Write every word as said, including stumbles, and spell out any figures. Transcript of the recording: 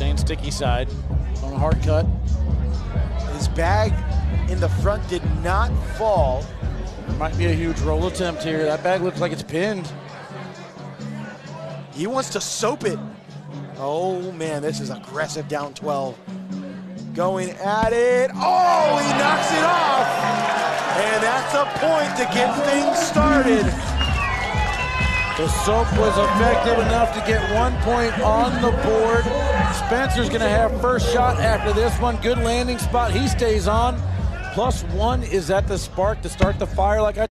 Staying sticky side on a hard cut. His bag in the front did not fall. There might be a huge roll attempt here. That bag looks like it's pinned. He wants to soap it. Oh man, this is aggressive down twelve. Going at it. Oh, he knocks it off. And that's a point to get things started. The soap was effective enough to get one point on the board. Spencer's gonna have first shot after this one. Good landing spot, he stays on. Plus one is at the spark to start the fire like I